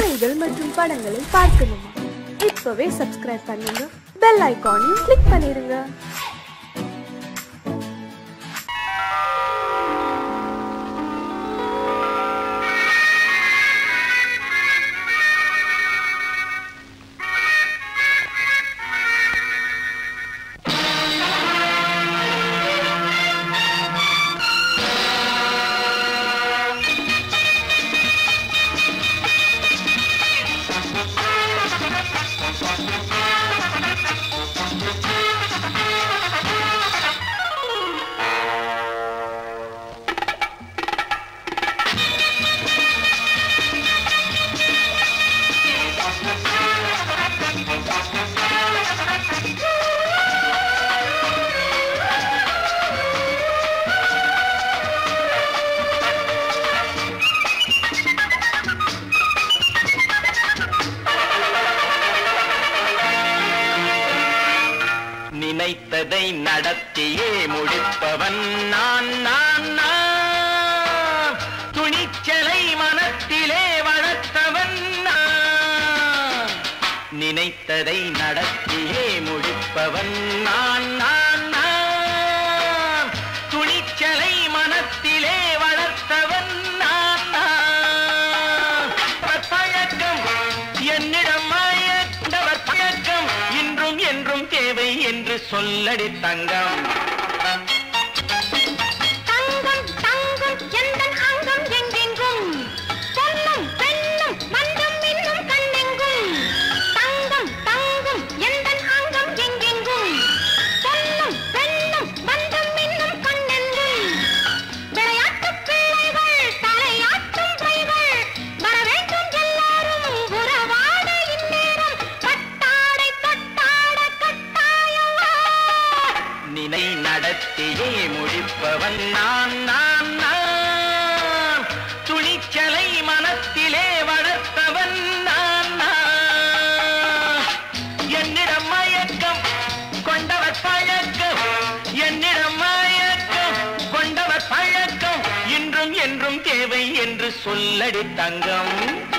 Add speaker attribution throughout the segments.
Speaker 1: கதைகள் மற்றும் படங்களை பார்க்கணுமா? இப்பவே சப்ஸ்கிரைப் பண்ணுங்க, பெல் ஐகானையும் கிளிக் பண்ணிருங்க.
Speaker 2: நினைத்ததை நடத்தியே முடிப்பவன் நான் நான் நான். துணிச்சலை மனத்திலே வளர்த்தவன் நான். நினைத்ததை நடத்தியே முடிப்பவன் நான் நான் நான். துணிச்சலை மனத்திலே வளர்த்தவன் நான் நான். பழக்கம் என்னிடம் மாயந்தவர் பழக்கம் இன்றும் என்றும் தேவை என்று சொல்லடி தங்கம்.
Speaker 3: தங்கம் தங்கம் எந்தன் அங்கம் எங்கெங்கும் பொன்னும் பெண்ணும் மன்றம் இன்னும் கண்ணெங்கும். தங்கம் தங்கம் எந்தன் அங்கம் எங்கெங்கும் பொன்னும் பெண்ணும் மன்றம் இன்னும் கண்ணெங்கும். விளையாட்டு பிள்ளைகள் தலையாட்டும் கைகள் வர வேண்டும் எல்லாரும் உறவாட இந்நேரம் பட்டாடை தொட்டாட கட்டாயவா.
Speaker 2: நினை நடத்தியே முடிப்பவன் நான் நான் நான். துணிச்சலை மனத்திலே வளர்த்தவன் நான் நான். என்னிடம் மயக்கம் கொண்டவர் பழக்கம், என்னிடம் மயக்கம் கொண்டவர் பழக்கம் இன்றும் என்றும் தேவை என்று சொல்லடி தங்கம்.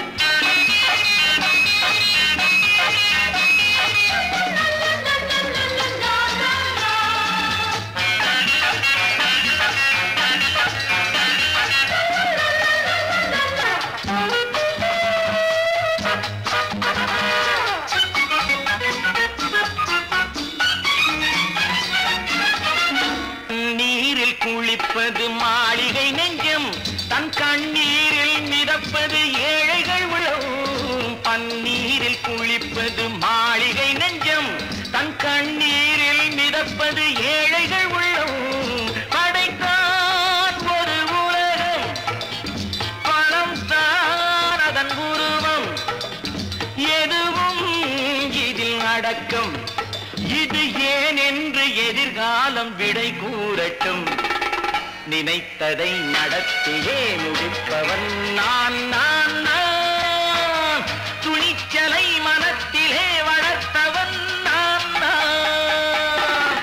Speaker 2: நீரில் குளிப்பது மாளிகை நெஞ்சம், தன் கண்ணீரில் மிதப்பது ஏழைகள் உழவும். பன்னீரில் குளிப்பது மாளிகை நெஞ்சம், தன் கண்ணீரில் மிதப்பது ஏழைகள் உள்ளவும். படைத்தான் ஒரு உலகம், பணம் தான் அதன் உருவம், எதுவும் இதில் அடக்கம். இது ஏன் என்று எதிர்காலம் விடை கூறட்டும். நினைத்ததை நடத்தியே முடிப்பவன் நான் நான் நான். துணிச்சலை மனத்திலே வளர்த்தவன் நான் நான்.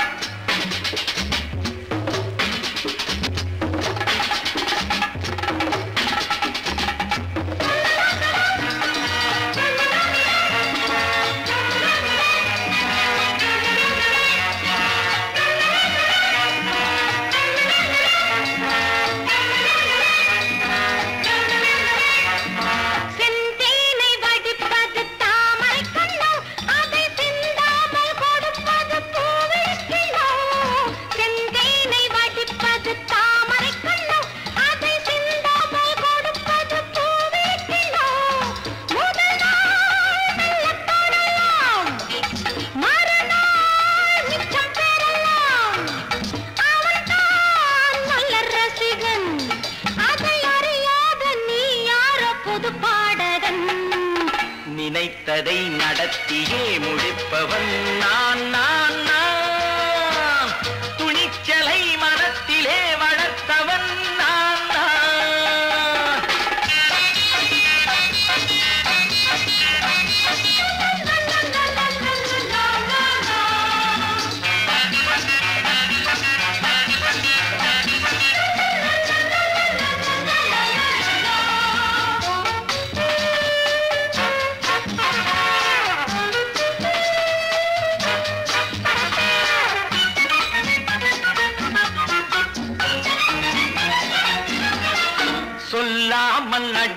Speaker 3: செந்தேனை வடிப்பது தாமரை கண்ணோ, அதை சிந்தாமல் கொடுப்பது பூவிழிக்கிளோ. செந்தேனை வடிப்பது தாமரை கண்ணோ, அதை சிந்தாமல் கொடுப்பது பூவிழிக்கிளோ. முதல் நாள் மெல்லத் தொடலாம், மறுநாள் மிச்சம் பெறலாம். அவன்தான் நல்ல ரசிகன், அதை அறியாத நீ யாரோ புது பாடகன்.
Speaker 2: நினைத்ததை நடத்தியே முடிப்பவன் நான் நான் நான். துணிச்சலை மனத்திலே வளர்த்தவன் நான் நான்.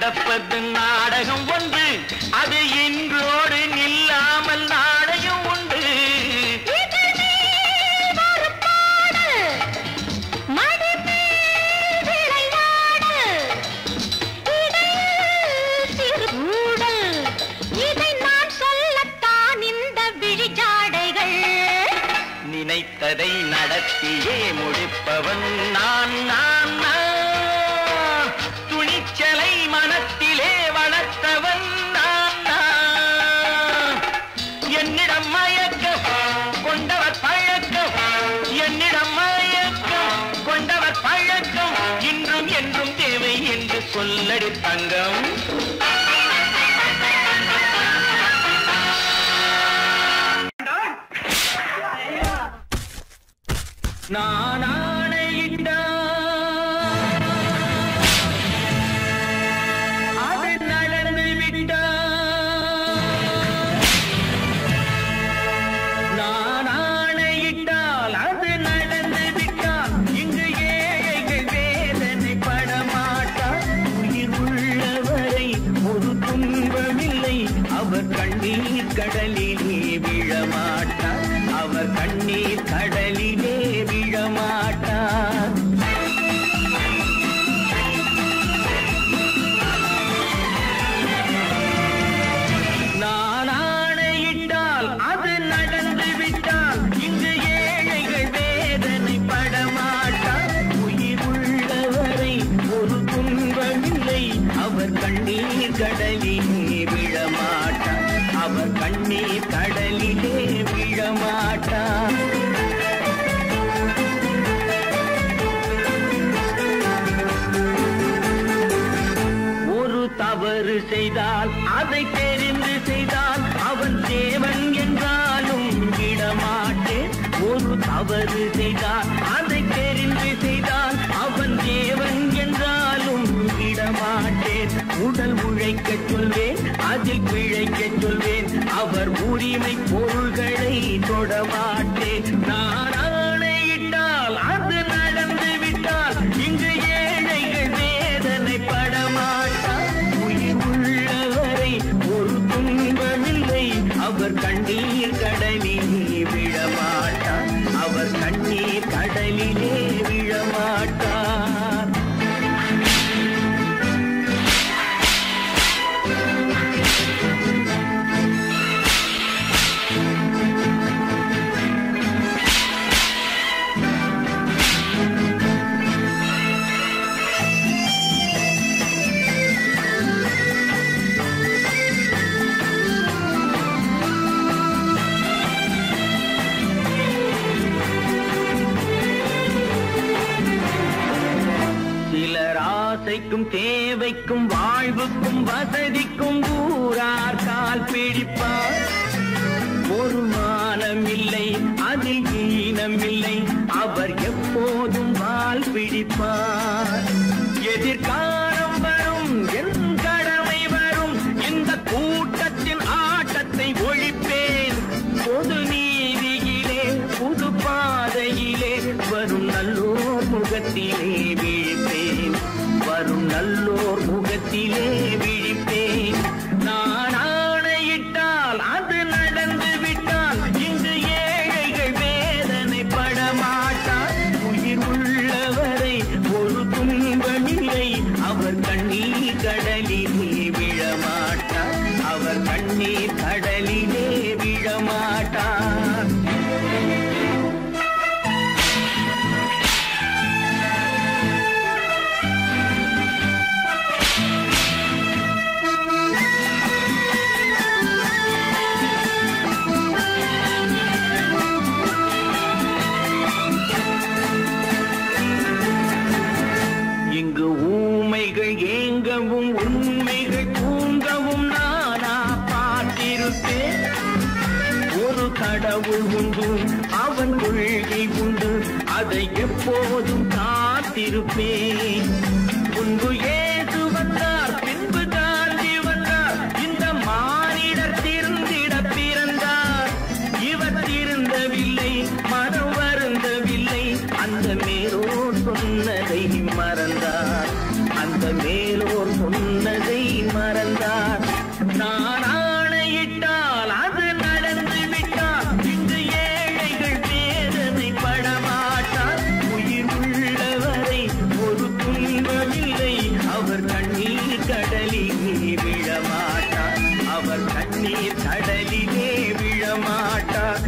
Speaker 2: நடப்பது நாடகம் ஒன்று, அது இன்றோடு நில்லாமல் நாடையும் உண்டு. நினைத்ததை நடத்தியே முடிப்பவன் நான் நான் நான். துணிச்சலை மனத்திலே வளர்த்தவன் நான் நான். என்னிடம் மயக்கம் கொண்டவர் பழக்கம், என்னிடம் மயக்கம் கொண்டவர் பழக்கம், இன்றும் என்றும் தேவை என்று சொல்லடி தங்கம். நான் ஆணையிட்டால் அது நடந்து விட்டால், நான் ஆணையிட்டால் அது நடந்து விட்டால், இங்கு ஏழைகள் வேதனை படமாட்டார். உயிர் உள்ளவரை ஒரு துன்பமில்லை, அவர் கண்ணீர் கடலிலே விழமாட்டார், அவர் கண்ணீர் கடலிலே விழமாட்டார். நான் ஆணையிட்டால் அது நடந்து விட்டால், இங்கு ஏழைகள் வேதனை படமாட்டார். உயிர் உள்ளவரை ஒரு துன்பமில்லை, அவர் கண்ணீர் கடலிலே விழமாட்டார், அவர் கண்ணீர் கடலிலே விழமாட்டார். ஒரு தவறு செய்தால் அதை தெரிந்து செய்தால் அவன் தேவன் என்றாலும் விடமாட்டேன். ஒரு தவறு செய்தால் அதை தெரிந்து செய்தால் அவன் தேவன் என்றாலும் விடமாட்டேன். உடல் உழைக்க சொல்வேன், அதில் பிழைக்க சொல்வேன், அவர் உரிமை பொருள்களை தொடமாட்டேன். நான் ஆணையிட்டால் அது நடந்து விட்டால், இங்கு ஏழைகள் வேதனை படமாட்டார். உயிர் உள்ளவரை ஒரு துன்பமில்லை, அவர் கண்ணீர் கடலிலே விழமாட்டார், அவர் கண்ணீர் கடலிலே விழமாட்டார். ஆசைக்கும் தேவைக்கும் வாழ்வுக்கும் வசதிக்கும் ஊரார் கால் பிடிப்பார். ஒரு மானம் இல்லை, அதில் ஈனம் இல்லை, அவர் எப்போதும் வால் பிடிப்பார். எதிர்காலம் வரும், என் கடமை வரும், இந்த கூட்டத்தின் ஆட்டத்தை ஒழிப்பேன். பொது நீதியிலே புது பாதையிலே வரும் நல்லோர் முகத்திலே விழிப்பேன், வரும் நல்லோர் முகத்திலே விழிப்பேன். நான் ஆணையிட்டால் அது நடந்து விட்டால், இங்கு ஏழைகள் வேதனை படமாட்டார். உயிர் உள்ளவரை ஒரு துன்பமில்லை, அவர் கண்ணீர் கடலிலே விழமாட்டார், அவர் கண்ணீர் கடலிலே விழமாட்டார். இங்கு ஊமைகள் ஏங்கவும் உண்மைகள் தூங்கவும் நானா பார்த்திருப்பேன். ஒரு கடவுள் உண்டு, அவன் கொள்கை உண்டு, அதை எப்போதும் காத்திருப்பேன். முன்பு ஏது வந்தார், பின்பு காந்தி வந்தார், இந்த மானிடர் திருந்திட பிறந்தார். இவர் திருந்தவில்லை, மனம் வருந்தவில்லை, அந்த மேலோர் சொன்னதை மறந்தார், அந்த மேலோர் சொன்னதை நான் ஆணையிட்டால் அது நடந்து விட்டால் இன்று ஏழைகள் வேதனை படமாட்டார். உயிர் உள்ளவரை ஒரு துன்பமில்லை, அவர் கண்ணீர் கடலிலே விழமாட்டார், அவர் கண்ணீர் கடலிலே விழமாட்டார்.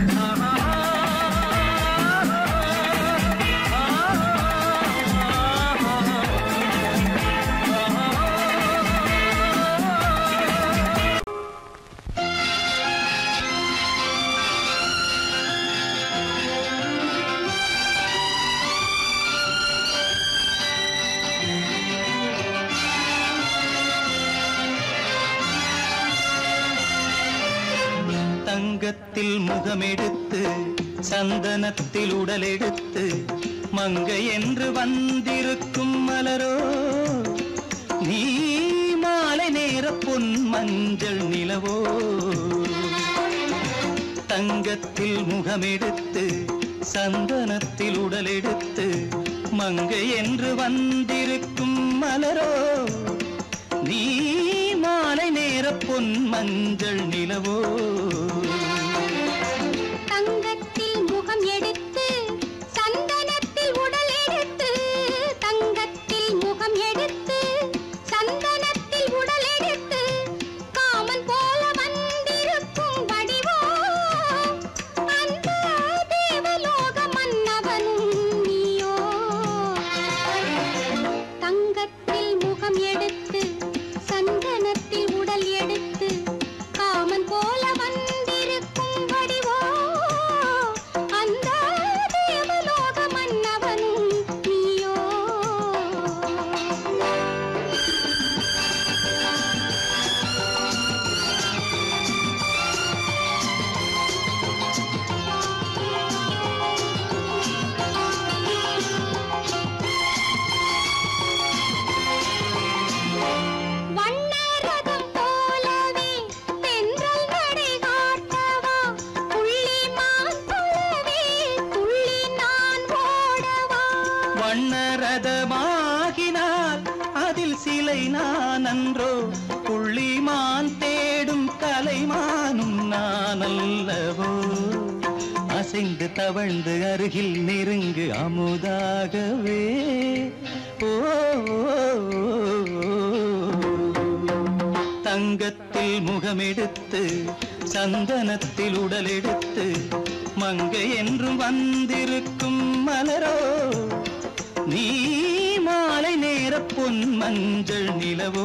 Speaker 4: தங்கத்தில் முகமெடுத்து சந்தனத்தில் உடலெடுத்து மங்கை என்று வந்திருக்கும் மலரோ, நீ மாலை நேர பொன் மஞ்சள் நிலவோ. தங்கத்தில் முகமெடுத்து சந்தனத்தில் உடலெடுத்து மங்கை என்று வந்திருக்கும் மலரோ, நீ மாலை நேர பொன் மஞ்சள் நிலவோ.
Speaker 3: தங்கத்தில் முகம் எடுத்து சந்தனத்தில் உடல் எடுத்து, தங்கத்தில் முகம் எடுத்து சந்தனத்தில் உடல் எடுத்து காமன் போல வந்திருக்கும் வடிவோ, அந்த தேவலோக மன்னவனும் நீயோ. தங்கத்தில் முகம் எடுத்து சந்தனத்தில் உடல் எடுத்து காமன் போல வந்திருக்கும் வடிவோ, அந்த தேவலோக மன்னவனும் நீயோ. வண்ணரதம் போலவே தென்றல் நடை காட்டவா, புள்ளிமான் போலவே துள்ளி நான் ஓடவா.
Speaker 4: வண்ணரதமாகினால் அதில் சிலை நான் அன்றோ, புள்ளிமான் தேடும் கலைமானும் நான் அல்லவோ. அசைந்து தவழ்ந்து அருகில் நெருங்கு அமுதாகவே. ஓ, தங்கத்தில் முகமெடுத்து சந்தனத்தில் உடலெடுத்து மங்கை என்றும் வந்திருக்கும் மலரோ, நீ மாலை நேர பொன் மஞ்சள் நிலவோ.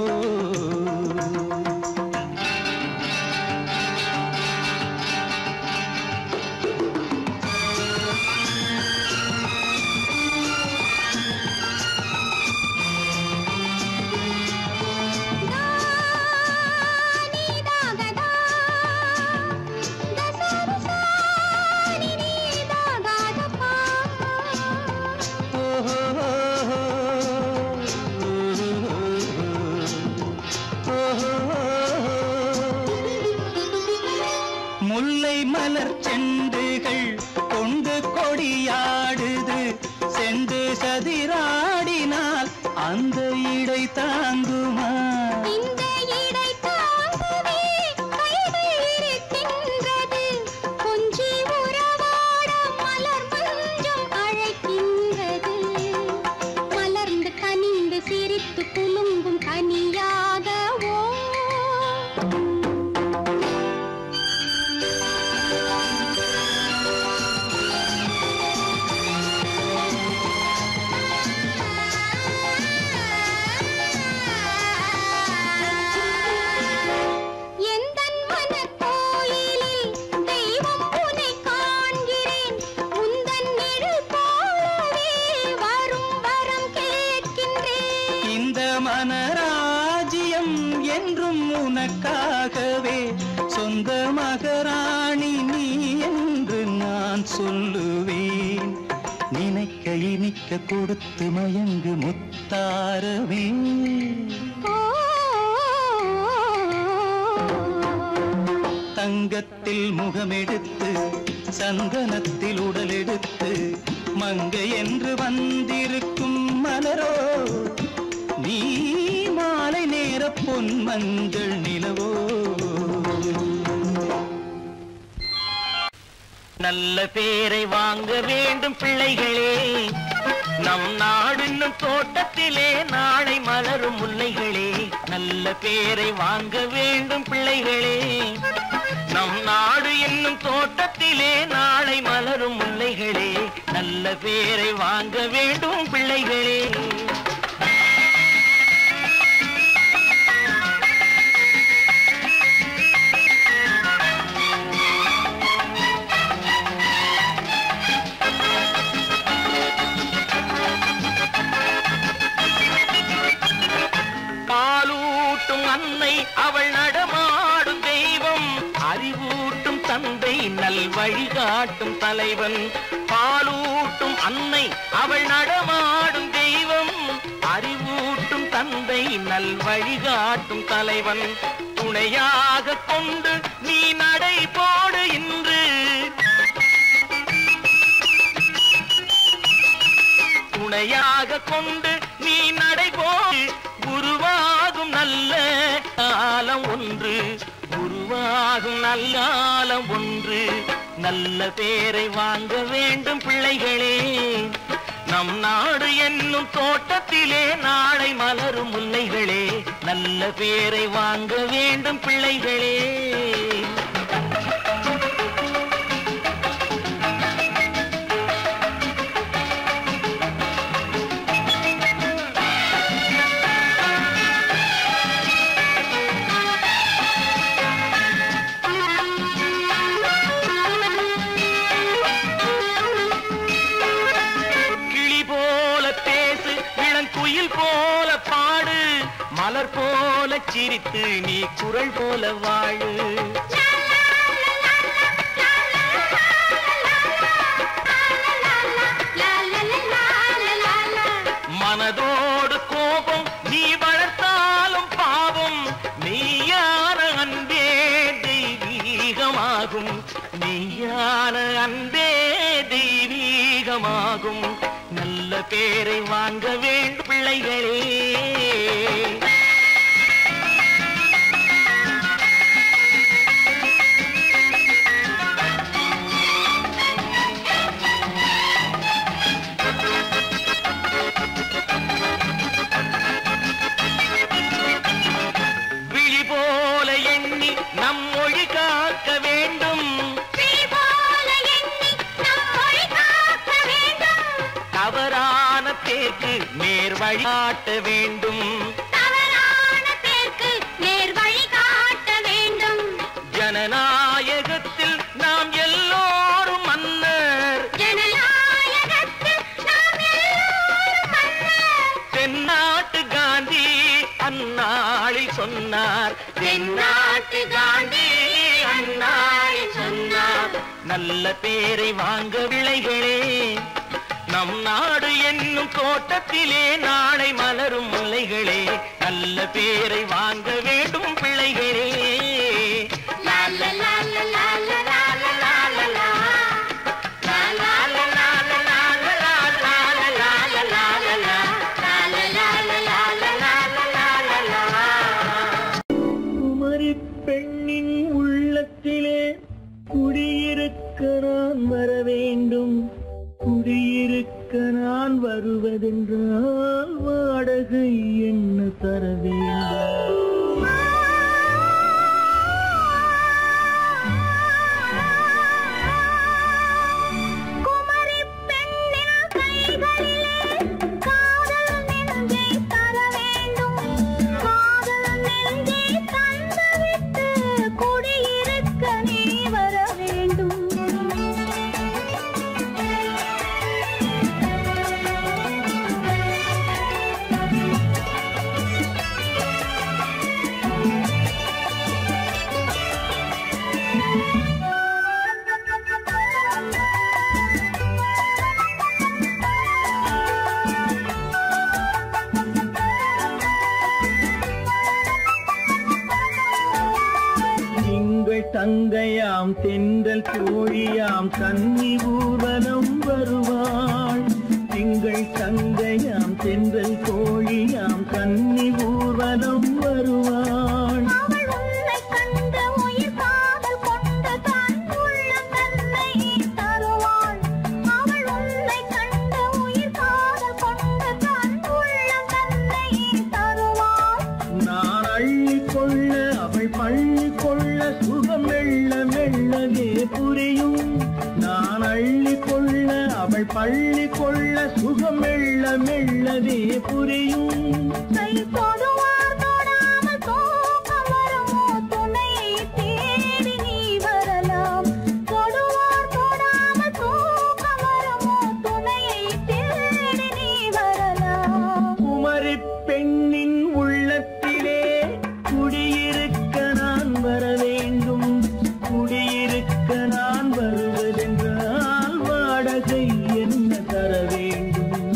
Speaker 4: முல்லை மலர் செண்டுகள் கொண்டு கொடியாடுது, செண்டு சதிராடினால் அந்த இடை தாங்குமா?
Speaker 3: இந்த இடை தாங்குவே கைகள் இருக்கின்றது, கொஞ்சி உறவாட மலர் மஞ்சம் அழைக்கின்றது. மலர்ந்து கனிந்து சிரித்து குலுங்கும் கனியாகவோ. எந்தன் மனக்கோயிலில் தெய்வம் உன்னை காண்கிறேன், உந்தன் நிழல் போலவே வரும் வரம் கேட்கின்றேன்.
Speaker 4: இந்த மனராஜ்யம் என்றும் உனக்காகவே, சொந்த மகராணி நீ என்று நான் சொல்லுவேன். நினைக்க இனிக்க கொடுத்து மயங்கு முத்தாரவே. தங்கத்தில் முகமெடுத்து சந்தனத்தில் உடலெடுத்து மங்கை என்று வந்திருக்கும் மலரோ, நீ மாலை நேர பொன் மஞ்சள் நிலவோ.
Speaker 2: நல்ல பேரை வாங்க வேண்டும் பிள்ளைகளே. நம் நாடுன்னும் தோட்டத்திலே நாளை மலரும் முல்லைகளே. நல்ல பேரை வாங்க வேண்டும் பிள்ளைகளே. நம் நாடு என்னும் தோட்டத்திலே நாளை மலரும் முல்லைகளே. நல்ல பேரை வாங்க வேண்டும் பிள்ளைகளே. அன்னை அவள் நடமாடும் தெய்வம், அறிவூட்டும் தந்தை நல் வழிகாட்டும் தலைவன். பாலூட்டும் அன்னை அவள் நடமாடும் தெய்வம், அறிவூட்டும் தந்தை நல் வழிகாட்டும் தலைவன். துணையாக கொண்டு நீ நடை போடு இன்று, துணையாக கொண்டு நீ நடை போடு. உருவாகும் நல்ல காலம் ஒன்று, உருவாகும் நல்ல காலம் ஒன்று. நல்ல பேரை வாங்க வேண்டும் பிள்ளைகளே. நம் நாடு என்னும் தோட்டத்திலே நாளை மலரும் முல்லைகளே. நல்ல பேரை வாங்க வேண்டும் பிள்ளைகளே. போல பாடு, மலர் போல சிரித்து நீ குரல் போல வாழு. மனதோடு கோபம் நீ வளர்த்தாலும் பாவம், மெய்யான அன்பே தெய்வீகமாகும். மெய்யான அன்பே தெய்வீகமாகும். நல்ல பேரை வாங்க வேண்டும் பிள்ளைகளே. விழி போல எண்ணி நம் மொழி காக்க வேண்டும், தவறான தேர்க்கு நேர் வழிகாட்ட வேண்டும்,
Speaker 3: தவறான தேர்க்கு நேர் வழிகாட்ட வேண்டும்.
Speaker 2: ஜனநாயகத்தில் நாம் எல்லோரும் மன்னர்,
Speaker 3: ஜனநாயகத்தில் நாம் எல்லோரும் மன்னர்.
Speaker 2: தென்னாட்டு காந்தி அந்நாளில் சொன்னார், தென்னாட்டு காந்தி அந்நாளில் சொன்னார். நல்ல பேரை வாங்க பிள்ளைகளே. நம் நாடு என்னும் தோட்டத்திலே நாளை மலரும் முல்லைகளே. நல்ல பேரை வாங்க வேண்டும் பிள்ளைகளே. குமரி பெண்ணின் உள்ளத்திலே குடியிருக்க நான் வர வேண்டும். குடியிருக்க நான் வருவதென்றால் வாடகை என்ன தர வேண்டும்? தங்கையாம் தென்றல் தோழியாம் கன்னி ஊர்வலம் வருவாள். திங்கள் தங்கையாம் தென்றல் தோழியாம் கன்னி ஊர்வலம் வருவாள்.
Speaker 3: அவள் உன்னை கண்டு உயிர் காதல் கொண்டு தன் உள்ளம் தன்னை
Speaker 5: சுகம் மெல்ல மெல்லவே புரியும். நான் அள்ளி கொள்ள அவள் பள்ளி கொள்ள சுகம் மெல்ல மெல்லவே புரியும்.
Speaker 3: கை தொடுவார் தொடாமல் தூக்கம் வருமோ, துணையை தேடி நீ வரலாம். தொடுவார் தொடாமல் தூக்கம் வருமோ, துணையை தேடி நீ வரலாம்.
Speaker 5: குமரி பெண்ணின் உள்ளத்திலே குடியிருக்க நான் வர வேண்டும். குடியிருக்க நான் வருவதென்றால் வாடகை என்ன தர வேண்டும்?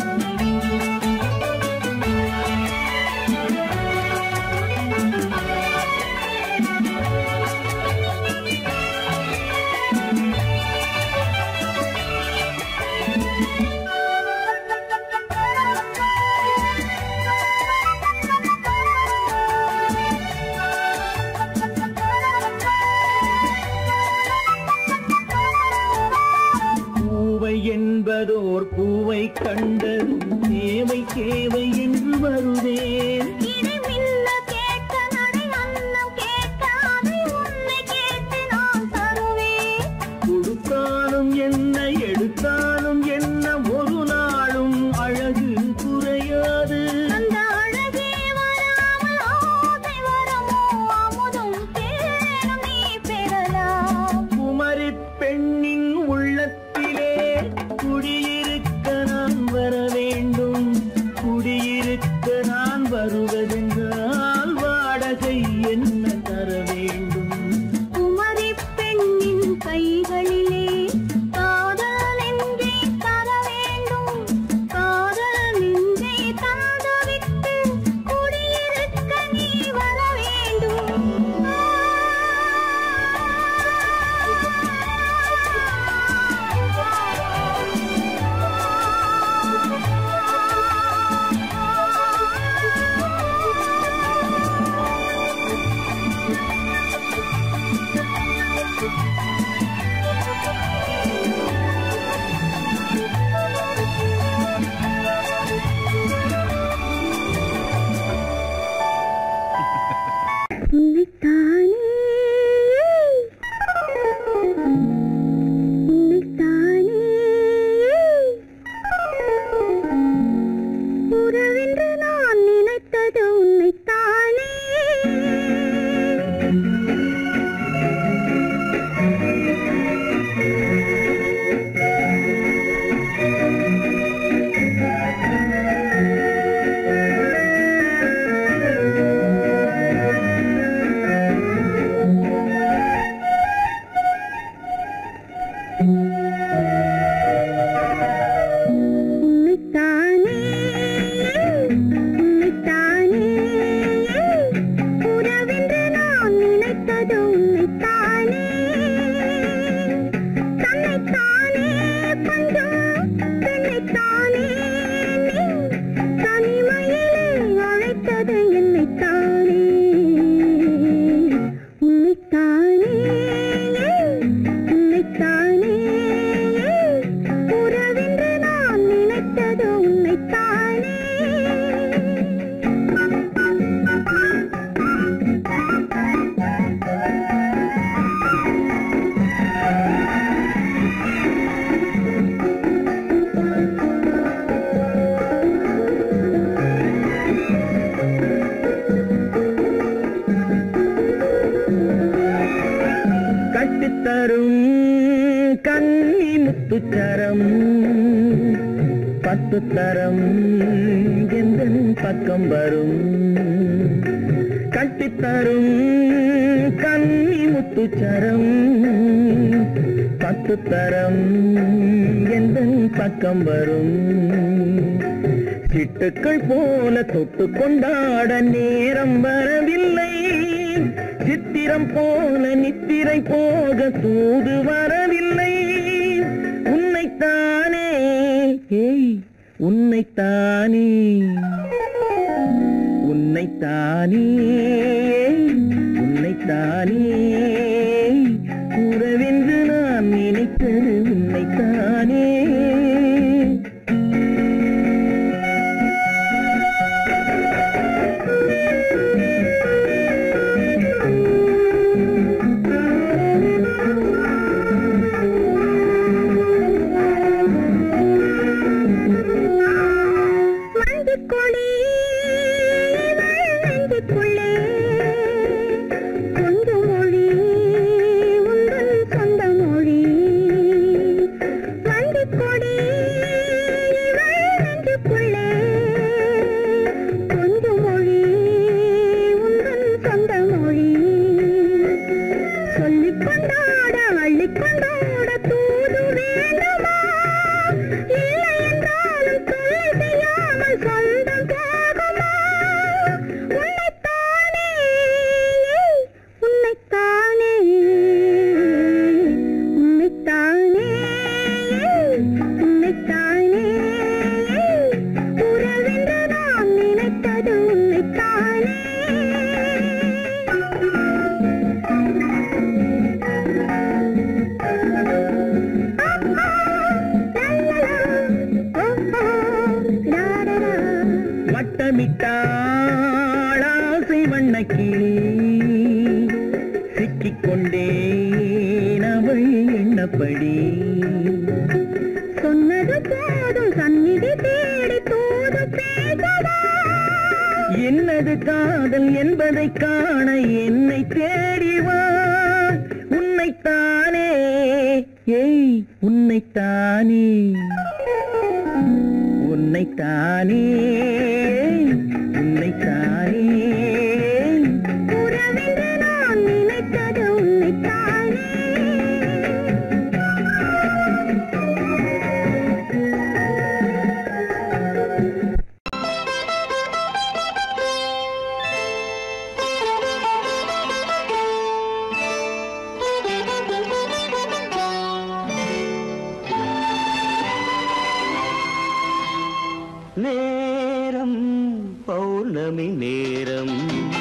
Speaker 5: பூவை என்பதோர் பூவை கண்டது தேவை தேவை என்று வருவேன்.
Speaker 3: இதை மில்ல கேட்க நடை அன்னம் கேட்க அதை உன்னை கேட்டு நான் தருவேன்.
Speaker 5: கொடுத்தாலும் என்ன எடுத்தாலும் என்ன ஒரு நாளும் அழகு குறையாது.
Speaker 3: அந்த அழகே வராமல் ஆசை வருமோ, அமுதும் தேனும் நீ பெறலாம்.
Speaker 5: குமரி பெண்ணின் உள்ளத்திலே குடியிருக்க நான் வர வேண்டும். குடியிருக்க நான் வருவதென்றால் வாடகை என்ன தர வேண்டும்?
Speaker 3: குமரி பெண்ணின் கைகளிலே காதல் நெஞ்சை தர வேண்டும். காதல் நெஞ்சை தந்துவிட்டு குடியிருக்க நீ வர வேண்டும். உன்னைத்தானே உன்னைத்தானே உறவென்று நான் நினைத்தது உன்னைத்தானே. உன்னைத்தானே உன்னைத்தானே உறவென்று நான் நினைத்தது உன்னைத்தானே. தன்னைத்தானே பஞ்சம் தன்னைத்தானே நீ தனிமையிலே அழைத்தது என்னைத்தானே. உன்னைத்தானே உன்னைத்தானே உறவென்று நான் நினைத்தது உன்னைத்தானே.
Speaker 5: கட்டித்தரும் கன்னி முத்துச்சரம் 10 தரம் எந்தன் பக்கம் வரும். கட்டித்தரும் கன்னி முத்துச்சரம் 10 தரம் எந்தன் பக்கம் வரும். சிட்டுக்கள் போல தொட்டு கொண்டாட நேரம் வரவில்லை. சித்திரம் போல நித்திரை போக தூது வரவில்லை. உன்னைத்தானே ஏய் உன்னைத்தானே உன்னைத்தானே உன்னைத்தானே உறவென்று நான் நினைத்தது உன்னைத்தானே. சிக்கிக் கொண்டேன் அவள் எண்ணப்படி.
Speaker 3: சொன்னது போதும் சந்நிதி தேடி தூது பேசவா?
Speaker 5: என்னது காதல் என்பதை காண என்னை தேடி வா. உன்னைத்தானே ஏய் உன்னைத்தானே உன்னைத்தானே உன்னைத்தானே
Speaker 3: உறவென்று நான் நினைத்தது உன்னைத்தானே.
Speaker 4: நேரம் பௌர்ணமி நேரம்,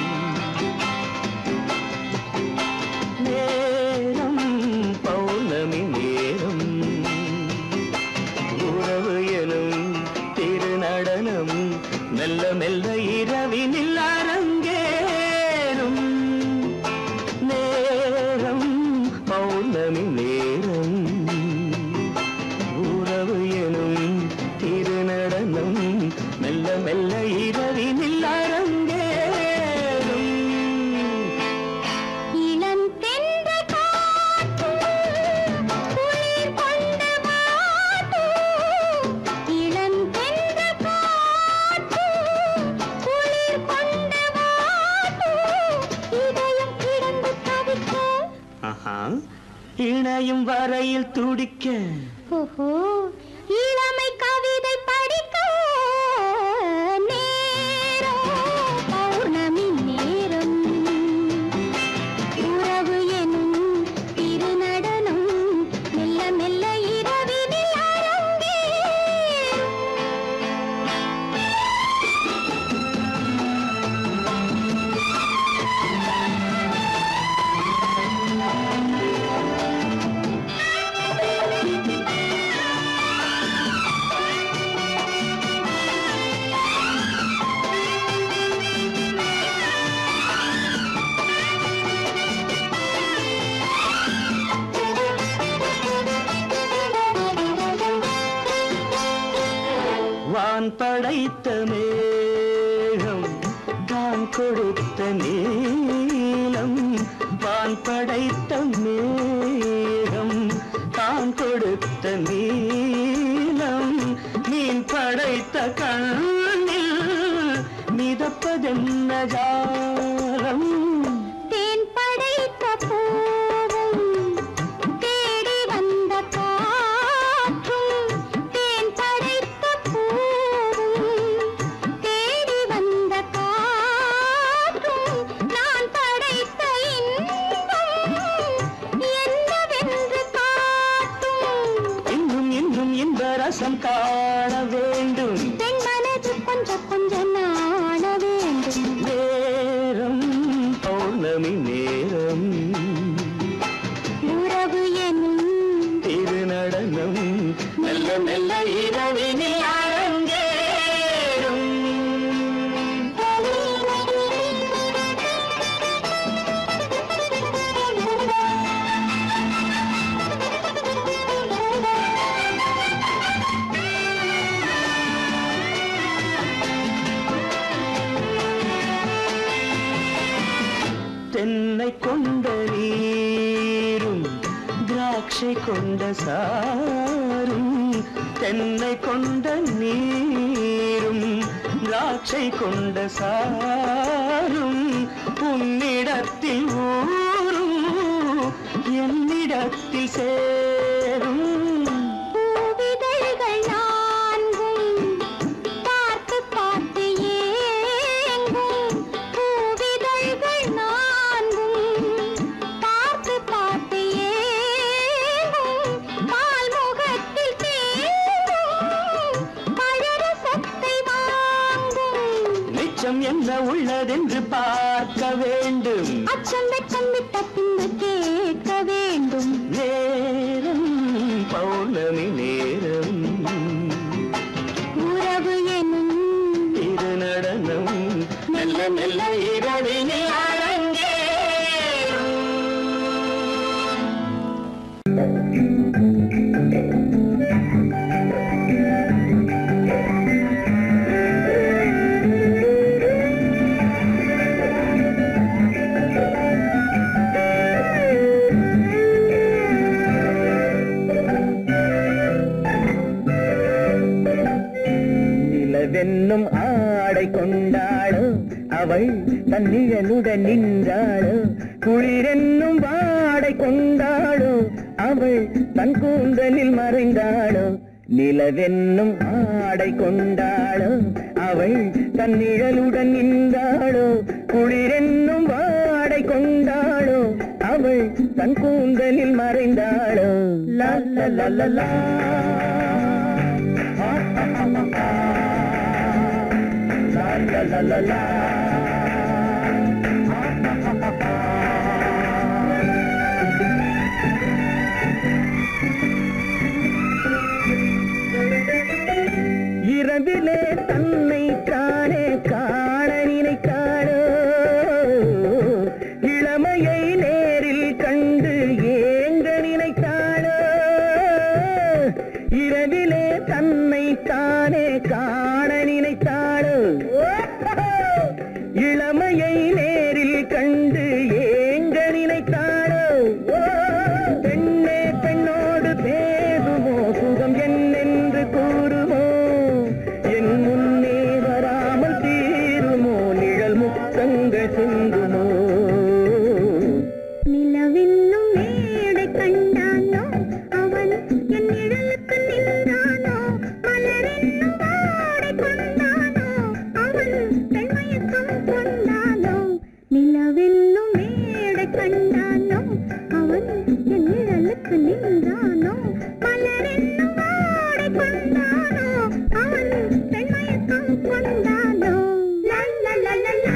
Speaker 4: நேரம் பௌர்ணமி நேரம், உறவு எனும் திருநடனம் மெல்ல மெல்ல இரவினில் அரங்கேறும். நேரம் பௌர்ணமி நேரம், உறவு எனும் திருநடனம் மெல்ல மெல்ல இரவினில் அரங்கேறும்.
Speaker 3: இளம் தென்றல் காற்றும் குளிர் கொண்டு வாட்டும். இளம் தென்றல் காற்றும் குளிர் கொண்டு வாட்டும். இதயம் கிடந்து தவிக்க.
Speaker 4: ஆஹா, இணையும் வரையில் துடிக்க.
Speaker 3: ஓஹோ, இளமை கவிதை படிக்க. நேரம் பௌர்ணமி நேரம், உறவு எனும் திருநடனம் மெல்ல மெல்ல இரவினில் அரங்கேறும்.
Speaker 4: வான் படைத்த மேகம் தான் கொடுத்த நீலம். வான் படைத்த மேகம் தான் கொடுத்த நீலம். மீன் படைத்த கண்ணில் மிதப்பதென்ன ஜாலம்.
Speaker 3: தேன் படைத்த பூவும் தேடி வந்த காற்றும். தேன் படைத்த பூவும் தேடி வந்த காற்றும். நான் படைத்த இன்பம் என்னவென்று காட்டும்.
Speaker 4: இன்னும் இன்னும் இன்ப ரசம் காண வேண்டும்.
Speaker 3: பெண் மனது கொஞ்சம் கொஞ்சம் நாண வேண்டும்.
Speaker 4: நேரம் பௌர்ணமி நேரம்,
Speaker 3: உறவு எனும்
Speaker 4: திருநடனம் மெல்ல மெல்ல இரவினில் அரங்கேறும். தென்னை கொண்ட நீரும் திராட்சை கொண்ட சாரும். தென்னை கொண்ட நீரும் திராட்சை கொண்ட சாரும். உன்னிடத்தில் ஊரும் என்னிடத்தில் சேரும்.
Speaker 3: பூவிதழ்கள் நான்கும் பார்த்து பார்த்து ஏங்கும். பூவிதழ்கள் நான்கும் பார்த்து பார்த்து ஏங்கும். பால்முகத்தில் தேங்கும் பழரசத்தை வாங்கும்.
Speaker 4: நிச்சம் என்ன உள்ளதென்று பார்க்க வேண்டும்.
Speaker 3: அச்சம் வெட்கம் விட்ட பின்பு கேட்க வேண்டும்.
Speaker 4: நேரம் பௌர்ணமி நேரம்,
Speaker 3: உறவு எனும்
Speaker 4: திருநடனம் மெல்ல மெல்ல இரவினில் அரங்கேறும்.
Speaker 5: அவள் தன் நிழலுடன் நின்றாளோ குளிரென்னும் வாடை கொண்டாளோ அவள் தன் கூந்தலில் மறைந்தாளோ நிலவென்னும் ஆடை கொண்டாளோ அவள் தன் நிழலுடன் நின்றாளோ குளிரென்னும் வாடை கொண்டாளோ அவள் தன் கூந்தலில் மறைந்தாளோ லா லா லா லா லா la la la la இரவிலே தன்னை தானே காண நினைத்தாளோ இளமையை நேரில் கண்டு ஏங்க நினைத்தாளோ இரவிலே தன்னை தானே காண நினைத்தாளோ இளமையை நேரில் கண்டு ஏங்க நினைத்தாளோ பெண்ணே பெண்ணோடு பேசுமோ சுகம் என்னென்று கூறுமோ என் முன்னே வராமல் தீருமோ நிழல் முத்தங்கள் சிந்துமோ
Speaker 3: நிலவென்னும் மேடை கண்டானோ அவன் என் நிழலுக்கு நின்றானோ மலரென்னும் வாடை கொண்டானோ அவன் பெண்மயக்கம் கொண்டானோ நிலவென்னும் மேடை கண்டானோ அவன் என் நிழலுக்கு நின்றானோ மலரென்னும் வாடை கொண்டானோ அவன் பெண்மயக்கம் கொண்டானோ லா லா லா லா லா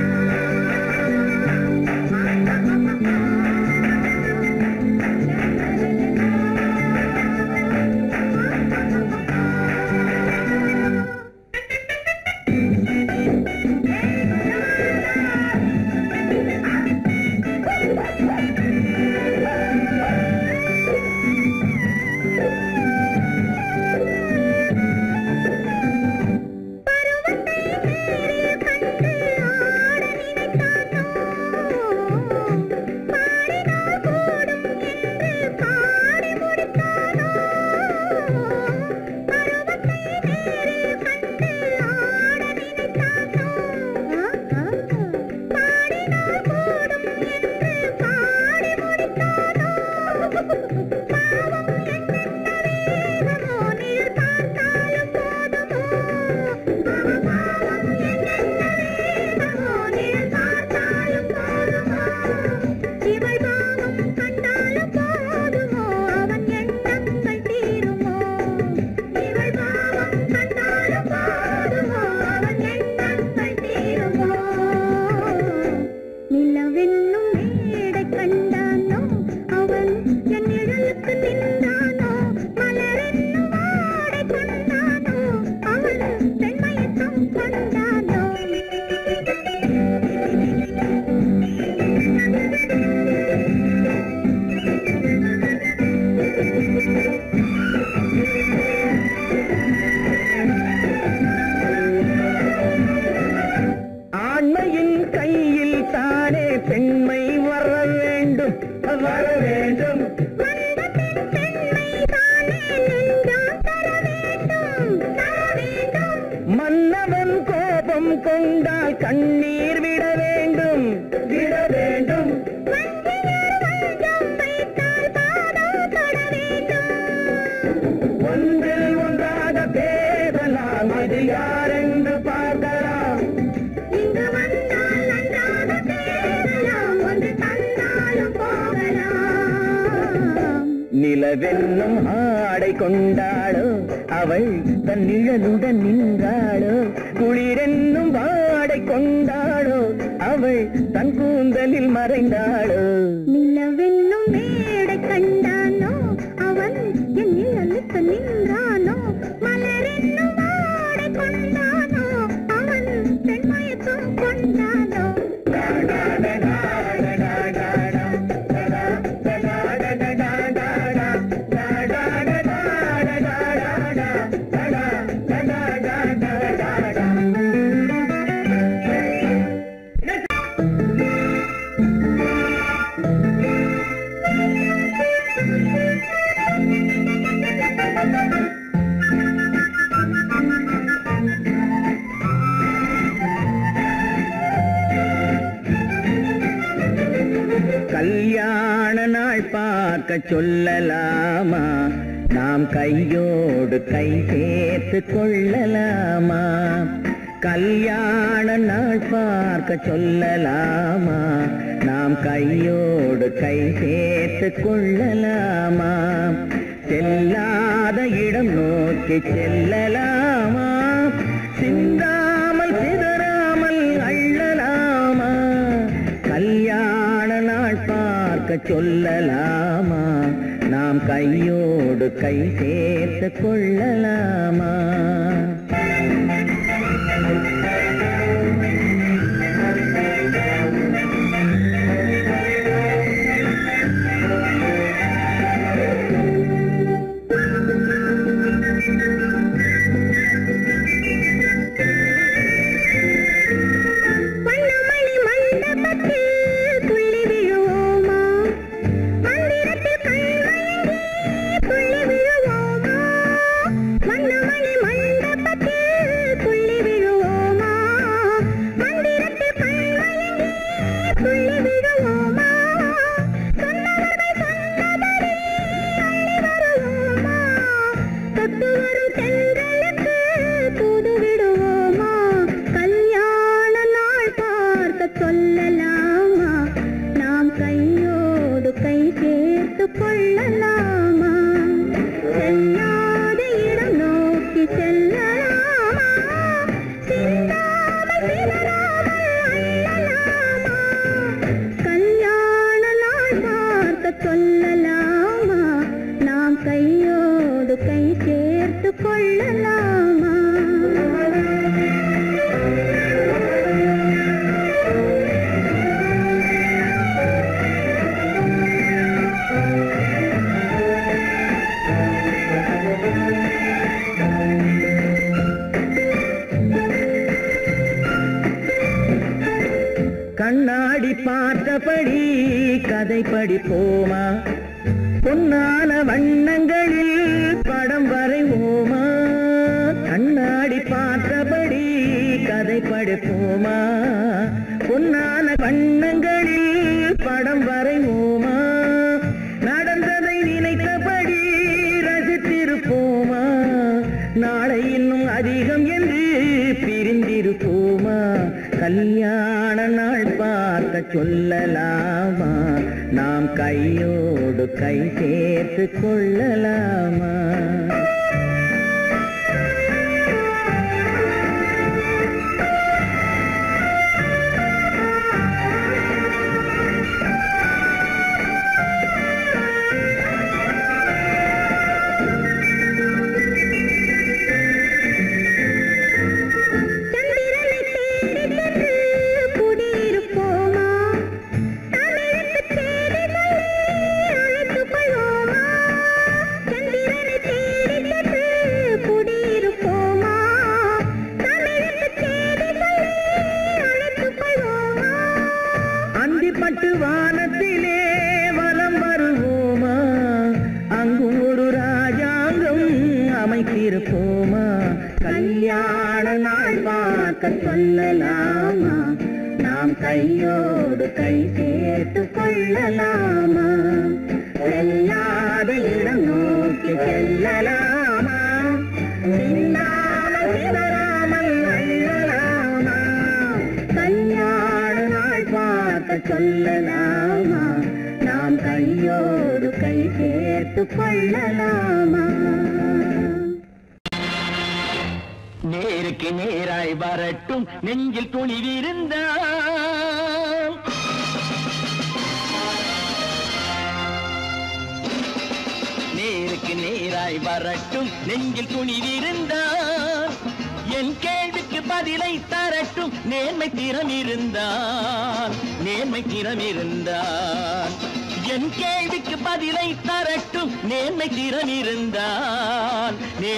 Speaker 5: ஆண்மையின் கையில் தானே பெண்மை வர வேண்டும் வர வேண்டும் மன்னவன் கோபம் கொண்டால் கண்ணீர் விட வேண்டும் விட வேண்டும் ஒன்றில் ஒன்றாக பேசலாம் அது யாரென்று பார்க்கலாம் நிலவென்னும் ஆடை கொண்டாளோ அவள் தன் நிழலுடன் நின்றாளோ குளிரென்னும் வாடை கொண்டாளோ அவள் தன் கூந்தலில் மறைந்தாளோ
Speaker 3: நிலவென்னும் மேடை கண்டானோ அவன் என் நிழலுக்கு நின்றானோ மலரென்னும் வாடை கொண்டானோ அவன் பெண்மயக்கம் கொண்டானோ
Speaker 5: நாள் பார்க்க சொல்லலாமா நாம் கையோடு கை சேர்த்து கொள்ளலாமா கல்யாண நாள் பார்க்க சொல்லலாமா நாம் கையோடு கை சேர்த்து கொள்ளலாமா செல்லாத இடம் நோக்கி செல்லலாமா சிந்தாமல் சிதறாமல் அள்ளலாமா கல்யாண நாள் பார்க்க சொல்லலாமா நாம் கையோடு கை சேர்த்து கொள்ளலாமா கண்ணாடி பார்த்தபடி கதை படிப்போமா பொன்னான வண்ணங்களில் படம் வரைவோமா கண்ணாடி பார்த்தபடி கதை படிப்போமா பொன்னான வண்ணங்களில் படம் வரைவோமா நடந்ததை நினைத்தபடி ரசித்திருப்போமா நாளை இன்னும் அதிகம் என்று பிரிந்திருப்போமா கல்யாண நாள் பார்க்க சொல்லலாமா நாம் கையோடு கை சேர்த்து கொள்ளலாமா வானத்திலே வலம் வருவோமா அங்கும் ஒரு ராஜாங்கம் அமைத்திருப்போமா கல்யாண நாள் பார்க்க சொல்லலாமா நாம் கையோடு கை சேர்த்து கொள்ளலாமா செல்லாத இடம் நோக்கி செல்லலாமா சிந்தாமல் சிதறாமல் அள்ளலாமா கல்யாண நாள் பார்க்க சொல்லலாமா நாம் கையோடு கை சேர்த்து கொள்ளலாமா
Speaker 2: நேருக்கு நேராய் வரட்டும் நெஞ்சில் துணிவிருந்தால் நேருக்கு நேராய் வரட்டும் நெஞ்சில் துணிவிருந்தால் என் கேள்விக்கு பதிலை தரட்டும் நேர்மை திறம் இருந்தால் என் கேள்விக்கு பதிலை தரட்டும் நேர்மை திறம் இருந்தால்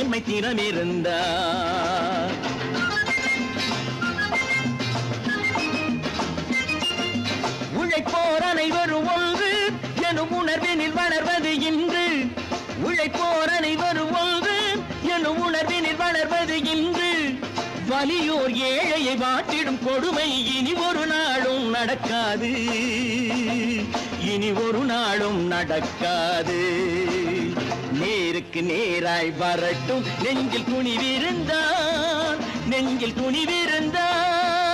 Speaker 2: உழைப்போர் அனைவரும் ஒன்று எனும் உணர்வினில் வளர்வது இன்று உழைப்போர் அனைவரும் ஒன்று எனும் உணர்வினில் வளர்வது இன்று வலியோர் ஏழையை வாட்டிடும் கொடுமை இனி ஒரு நாளும் நடக்காது இனி ஒரு நாளும் நடக்காது. நேருக்கு நேராய் வரட்டும் நெஞ்சில் துணிவிருந்தான், நெஞ்சில் துணிவிருந்தான்.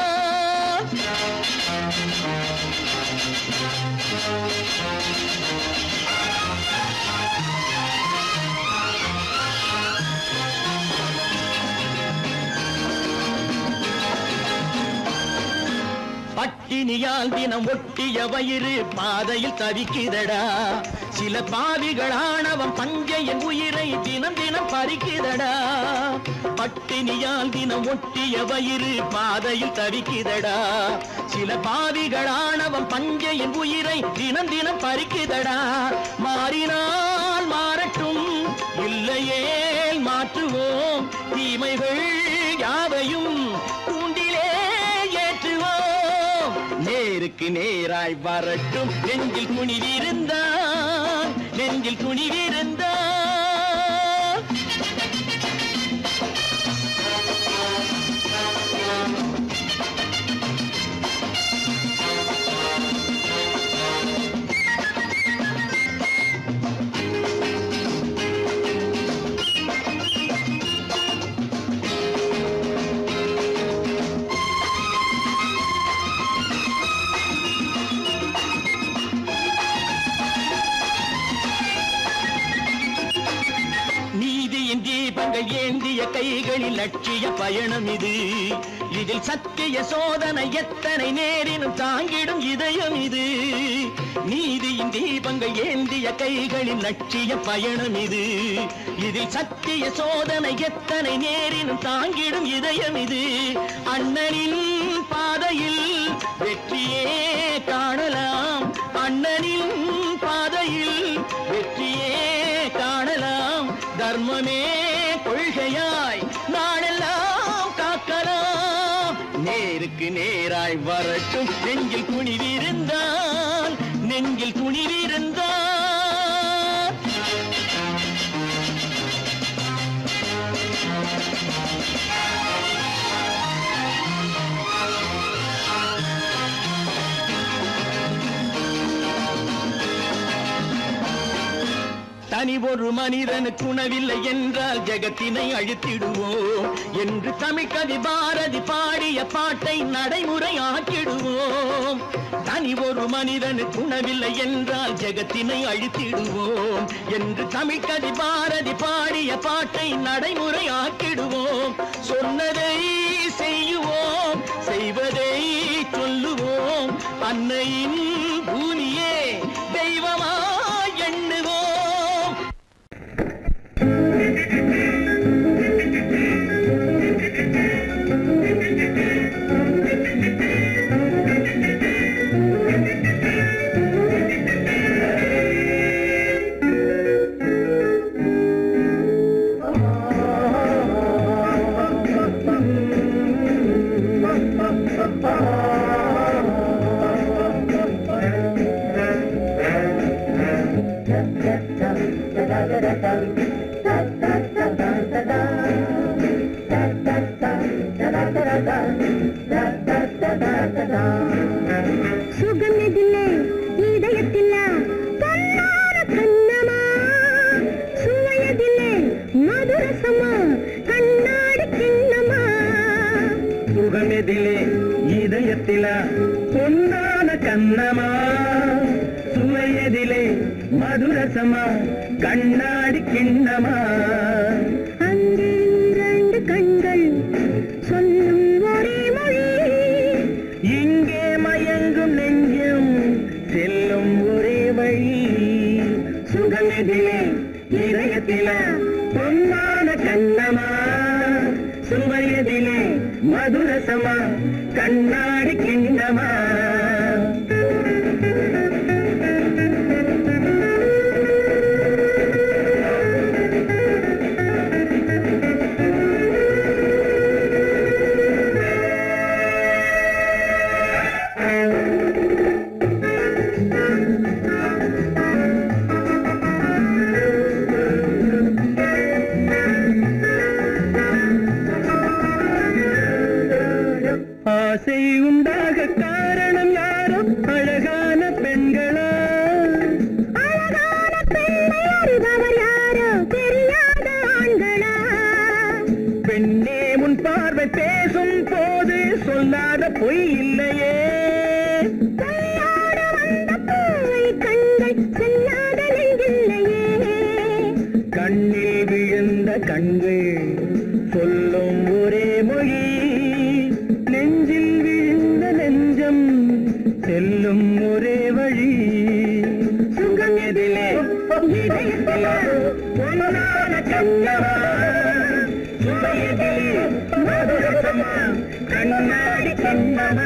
Speaker 2: பட்டினியால் தினம் ஒட்டிய வயிறு பாதையில் தவிக்குதடா. சில பாவிகளானவன் பஞ்சையின் உயிரை தினம் தினம் பறிக்குதடா. பட்டினியால் தினம் ஒட்டிய வயிறு பாதையில் தவிக்குதடா. சில பாவிகளானவன் பஞ்சையின் உயிரை தினம் தினம் பறிக்குதடா. மாறினால் மாறட்டும், இல்லையே மாற்றுவோம். தீமைகள் யாவையும் கூண்டிலே ஏற்றுவோம். நேருக்கு நேராய் வரட்டும் நெஞ்சில் துணிவிருந்தான், நெஞ்சில் துணிவிருந்தான். தீபங்கள் ஏந்திய கைகளில் லட்சிய பயணம் இது. இதில் சத்திய சோதனை எத்தனை நேரினும் தாங்கிடும் இதயம் இது. நீதியின் தீபங்கள் ஏந்திய கைகளில் லட்சிய பயணம் இது. இதில் சத்திய சோதனை எத்தனை நேரினும் தாங்கிடும் இதயம் இது. அண்ணனின் பாதையில் வெற்றியே காணலாம், அண்ணனின் பாதையில் வெற்றியே காணலாம். தர்மமே கொள்கையாய் நாளெல்லாம் காக்கலாம். நேருக்கு நேராய் வரட்டும் நெஞ்சில் துணிவிருந்தான், நெஞ்சில் துணிவிருந்தான். தனி ஒரு மனிதனுக்கு உணவில்லை என்றால் ஜெகத்தினை அழித்திடுவோம் என்று தமிழ் கவி பாரதி பாடிய பாட்டை நடைமுறை ஆக்கிடுவோம். தனி ஒரு மனிதனுக்கு உணவில்லை என்றால் ஜெகத்தினை அழித்திடுவோம் என்று தமிழ் கவி பாரதி பாடிய பாட்டை நடைமுறை ஆக்கிடுவோம். சொன்னதை செய்யுவோம், செய்வதை சொல்லுவோம். அன்னையின் பூமியே தெய்வமா எண்ணுவோம்.
Speaker 5: சுகமெதிலே இதயத்தில பொன்னார கண்ணமா, சுவையதிலே மதுரசமா கண்ணாடி கிண்ணமா.
Speaker 4: சுகமெதிலே இதயத்தில பொன்னான கண்ணமா, சுவையதிலே மதுரசமா கண்ணாடி கிண்ணமா.
Speaker 5: அங்கே இரண்டு கண்கள் சொல்லும் ஒரே மொழி,
Speaker 4: இங்கே மயங்கும் நெஞ்சும் செல்லும் ஒரே வழி.
Speaker 5: சுகமெதிலே
Speaker 4: இதயத்தில பொன்னான கண்ணமா, சுவையதிலே மதுரசமா கண்ணாடி கிண்ணமா. ஆசை உண்டாக காரணம் கண்கள் சொல்லும் ஒரே மொழி நெஞ்சில் விழுந்த நெஞ்சம் செல்லும் ஒரே வழி சுகம் எதிலே இதயத்திலே பொன்னான கண்ணவா சுவை எதிலே மதுரசமா கண்ணாடி கண்ணவா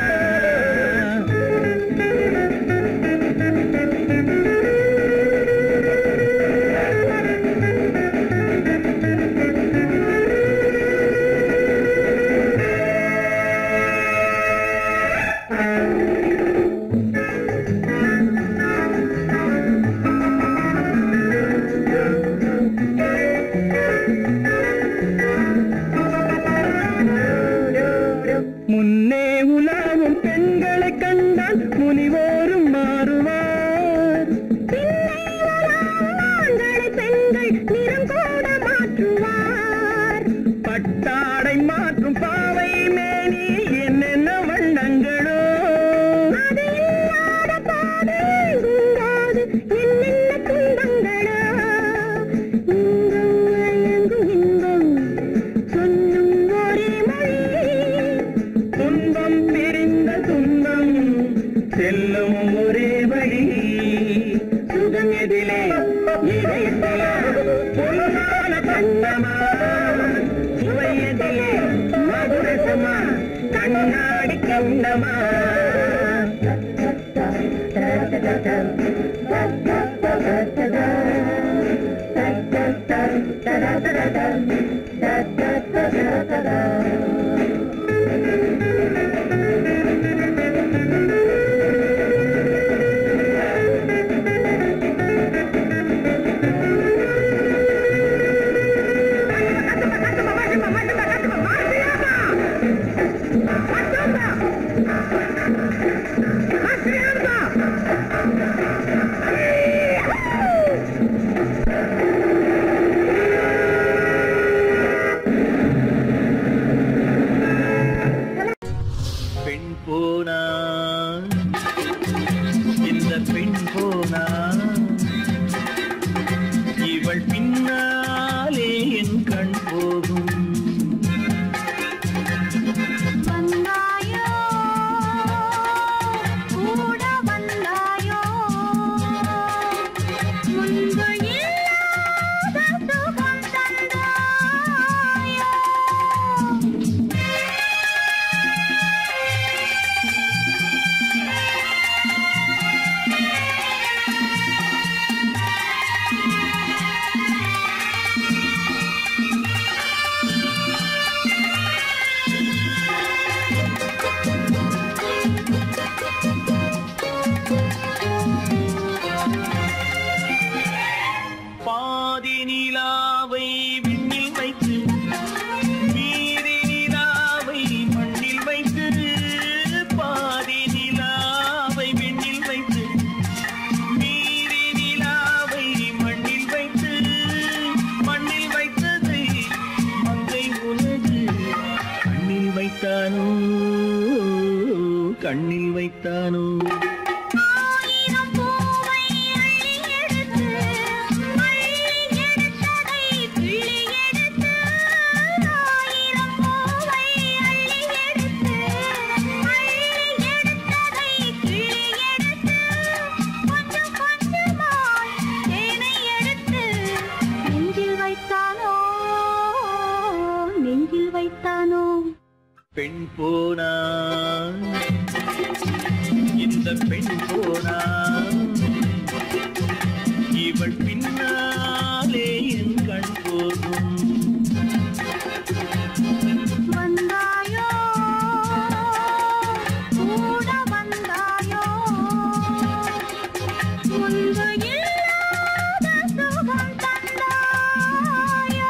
Speaker 4: முன்னே உலாவும் பெண்களை கண்டால் முனிவோரும் மாறுவார்
Speaker 5: பின்னை உலாவும் ஆண்களை பெண்கள் நிறம் கூட மாற்றுவார்
Speaker 4: பட்டாடை மாற்றும் பாவை மேனி என்னென்ன வண்ணங்களோ
Speaker 5: அது இல்லாத பாதை எங்குங்காது என்னென்ன துன்பங்களோ இன்பம் மயங்கும் இன்பம் சொல்லும் ஒரே மொழி
Speaker 4: துன்பம் பிரிந்த துன்பம் செல்லும் ஒரே வழி சுகம் எதிலே இதயத்திலே பொன்னான கண்ணமா சுவை எதிலே மதுரசமா கண்ணாடி கண்ணமா பெண் போனா இந்த பெண் போனா இவள் பின்னாலே என் கண் போகும்
Speaker 3: வந்தாயோ கூட வந்தாயோ முன்பு இல்லாத சுகம் தந்தாயோ
Speaker 4: பாதி நிலாவை விண்ணில் வைத்து மீதி நிலாவை மண்ணில் வைத்து பாதி நிலாவை விண்ணில் வைத்து மீதி நிலாவை மண்ணில் வைத்து மண்ணில் வைத்ததை மங்கை உனது கண்ணில் வைத்தானோ கண்ணில் வைத்தானோ
Speaker 3: ஆயிரம் பூவை அள்ளி எடுத்து அள்ளி எடுத்ததை கிள்ளி எடுத்து ஆயிரம் பூவை அள்ளி எடுத்து அள்ளி எடுத்ததை கிள்ளி எடுத்து கொஞ்சம் கொஞ்சமாய் தேனை எடுத்து நெஞ்சில் வைத்தானோ நெஞ்சில் வைத்தானோ
Speaker 4: பெண் போனா இந்த பெண் போனா இவள் பின்னாலே என் கண் போகும்
Speaker 3: வந்தாயோ கூட வந்தாயோ முன்பு இல்லாத சுகம் தந்தாயோ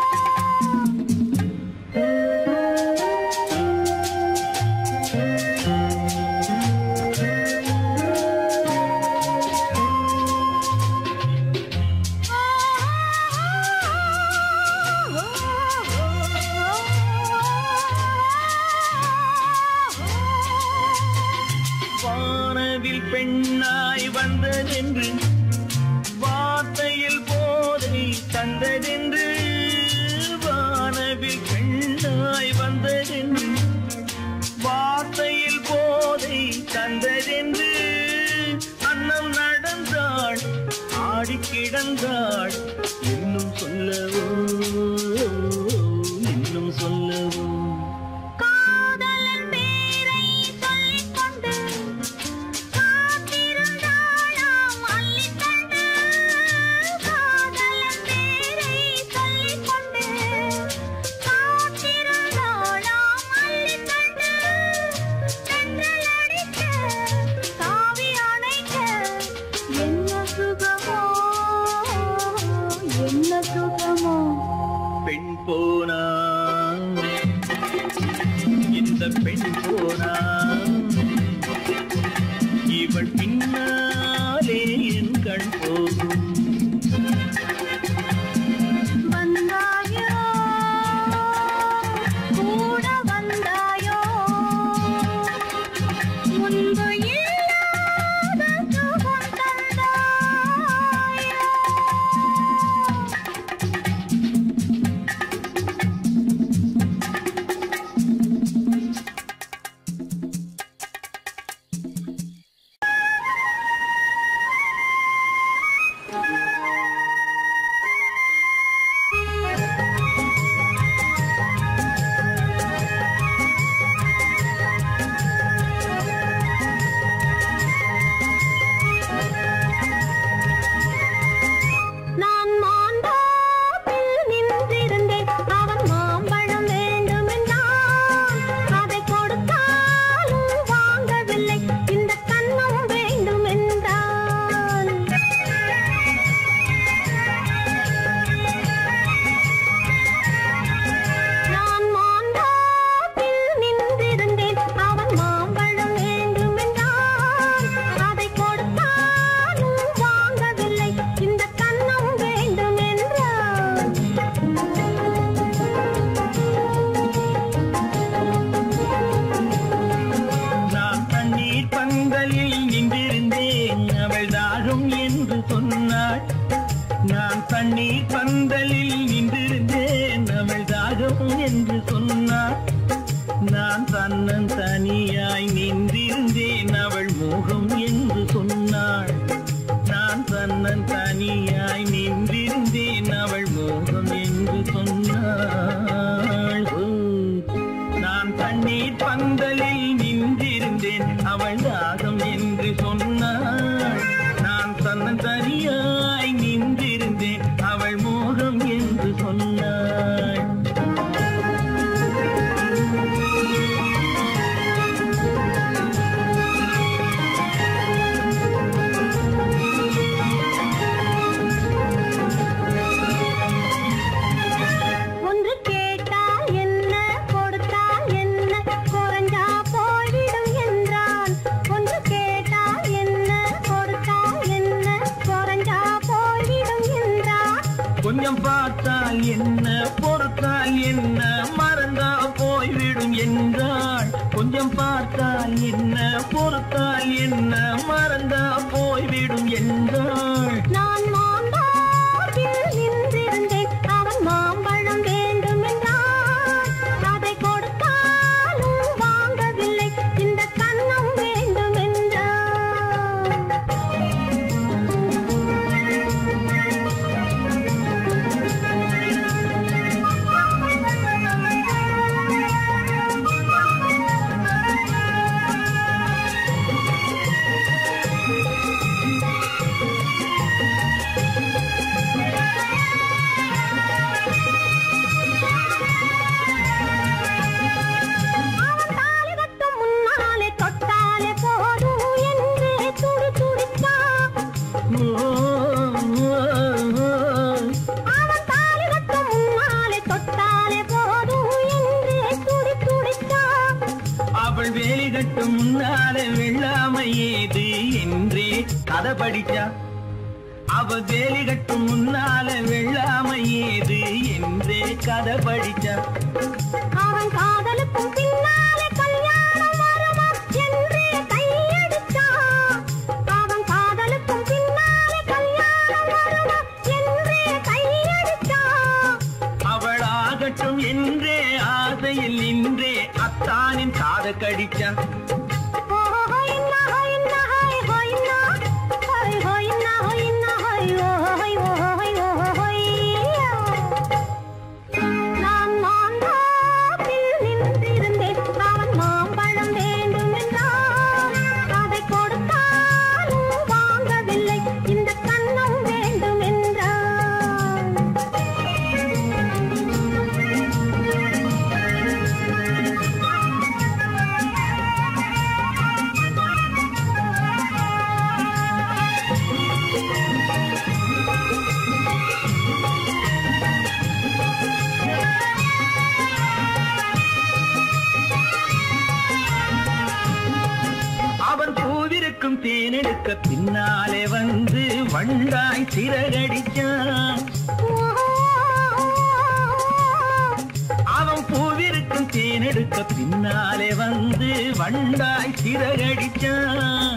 Speaker 4: வானவில் பெண்ணாய் வந்ததென்று வார்த்தையில் போதை தந்ததென்று கிடந்தாள் இன்னும் சொல்லவோ இன்னும் சொல்லவோ
Speaker 3: காதலன் பேரை சொல்லிக் கொண்டு காத்திருந்தாளாம் அள்ளிக்கண்டு. காதலன் பேரை சொல்லிக் கொண்டு காத்திருந்தாளாம் அள்ளிக்கண்டு. தென்றல் அடிக்க தாவி அணைக்க என்ன சுகமோ என்ன சுகமோ.
Speaker 4: பெண் போனா இந்த பெண் போனா இவள் பின்னாலே என் கண் போகும்.
Speaker 3: வந்தாயோ கூட வந்தாயோ முன்பு இல்லாத சுகம் தந்தாயோ. நான் மாந்தோப்பில் நின்றிருந்தேன். அவன் மாம்பழம் வேண்டுமென்றான். அதை கொடுத்தாலும் வாங்கவில்லை. இந்த கன்னம் வேண்டுமென்றான். நான் மாந்தோப்பில் நின்றிருந்தேன். அவன் மாம்பழம் வேண்டுமென்றான். அதை கொடுத்தாலும் வாங்கவில்லை. இந்த கன்னம் வேண்டுமென்றான்.
Speaker 4: நான் தண்ணீர் பந்தலில் நின்றிருந்தேன் அவள் தாகம் என்று சொன்னாள். நான் தண்ணீர் பந்தலில் நின்றிருந்தேன் அவள் தாகம் என்று சொன்னாள். நான் தன்னன் தனியாய் நின்றிருந்தேன் அவள் மோகம் என்று சொன்னாள். நான் தன்னன் தனியாய் நின்றிருந்தேன் அவள் மோகம் என்று சொன்னாள். நான் தண்ணீர் பந்தலில் நின்றிருந்தேன் அவள் தாகம் என்று சொன்னாள். நான் தன்னன் தனியாய் நின்றிருந்தேன் அவள் மோகம் என்று சொன்னாள்.
Speaker 3: ஒன்று கேட்டால் என்ன கொடுத்தால் என்ன குறைஞ்சா போய்விடும் என்றான். ஒன்று கேட்டால் என்ன கொடுத்தால் என்ன குறைஞ்சா போய்விடும் என்றான்.
Speaker 4: கொஞ்சம் பார்த்தால் என்ன பொறுத்தால் என்ன மறந்தா போய்விடும் என்றாள். கொஞ்சம் பார்த்தால் என்ன பொறுத்தால் என்ன மறந்தா போய்விடும் என்றாள்.
Speaker 3: நான் மாந்தோப்பில் நின்றிருந்தேன். அவன் மாம்பழம் வேண்டுமென்றான். அதை கொடுத்தாலும் வாங்கவில்லை. இந்த கன்னம் வேண்டுமென்றான். அவன் தாலி கட்டும் முன்னாலே தொட்டாலே போதும் என்று துடி துடித்தான். அவன் தாலி கட்டும் முன்னாலே தொட்டாலே போதும் என்று துடி துடித்தான்.
Speaker 4: அவள் வேலி கட்டும் முன்னாலே வெள்ளாமை ஏது என்றே கதை படிச்சா. அவள் வேலி கட்டும் முன்னாலே வெள்ளாமை ஏது என்றே கதை படிச்சா.
Speaker 3: அவன் காதலுக்கும் பின்னாலே கல்யாணம் வருமா என்றே கையடித்தான். அவன் காதலுக்கும் பின்னாலே கல்யாணம் வருமா என்றே கையடித்தான்.
Speaker 4: அவளாகட்டும் என்றே ஆசையில் நின்றே அத்தானின் காத கடிச்சா.
Speaker 3: ஹோயின்னா ஹோயின்னா ஹோயின்னா ஹோயின்னா ஹோயின்னா ஹோயின்னா ஹோய்
Speaker 4: பின்னாலே வந்து வண்டாய் சிறகடிச்சான். அவன் பூவிருக்கும் தேனெடுக்க பின்னாலே வந்து வண்டாய் சிறகடிச்சான்.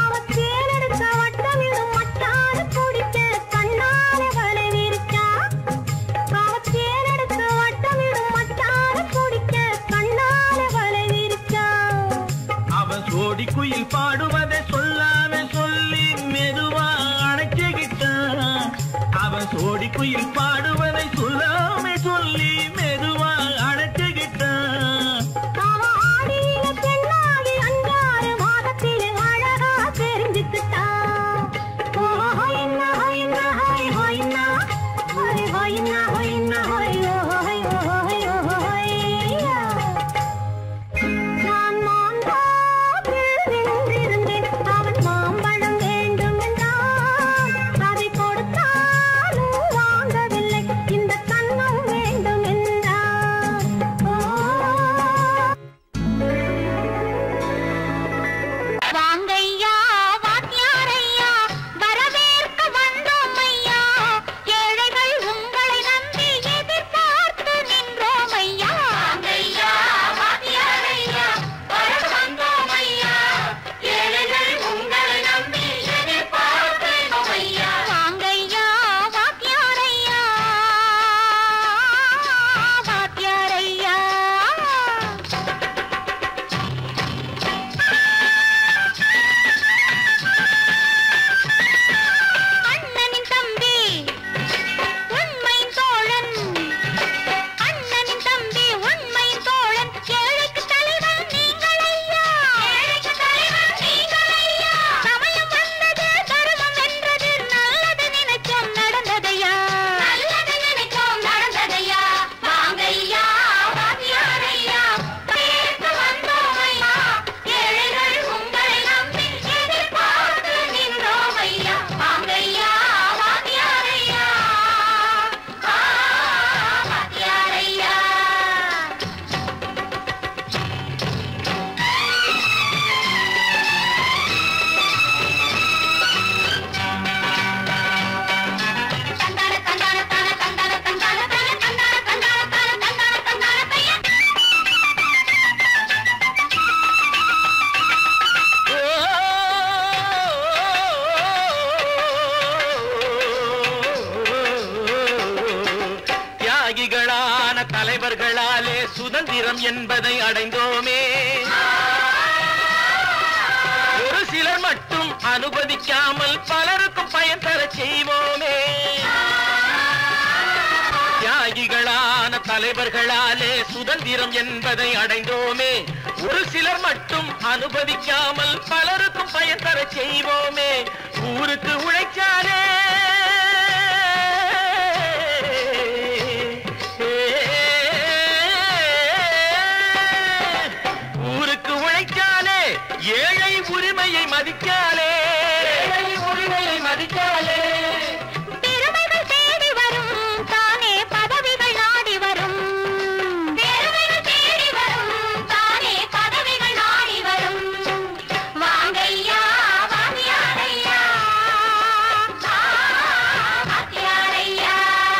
Speaker 4: குயில் பாடுவதை சொல்லாம சொல்லி மெதுவா அணைச்சுக்கிட்டான். அவன் சோடி குயில் பாடுவதை சொல்லாம சொல்லி மெதுவா அணைச்சுக்கிட்டான்.
Speaker 2: தலைவர்களாலே சுதந்திரம் என்பதை அடைந்தோமே. ஒரு சிலர் மட்டும் அனுமதிக்காமல் பலருக்கும் பயன் தர செய்வோமே. தியாகிகளான தலைவர்களாலே சுதந்திரம் என்பதை அடைந்தோமே. ஒரு சிலர் மட்டும் அனுமதிக்காமல் பலருக்கும் பயன் தர செய்வோமே. ஊருக்கு உழைச்சாலே ஏழை உரிமையை மதிக்காலே, உரிமையை மதிக்காலே.
Speaker 3: பெருமைகள் தேடி வரும் தானே பதவிகள் நாடி வரும். பெருமைகள் தேடி வரும் தானே பதவிகள் நாடி வரும். வாங்கையா வாங்கியாரையா வாங்கியாரையா.